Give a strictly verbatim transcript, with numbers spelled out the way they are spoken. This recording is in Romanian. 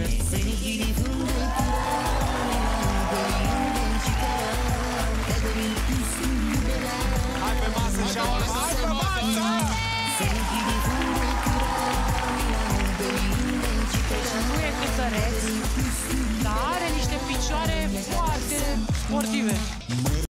Hai pe masă, Șaorma, hai pe masă! Deci nu e cântăreț, dar are niște picioare foarte sportive.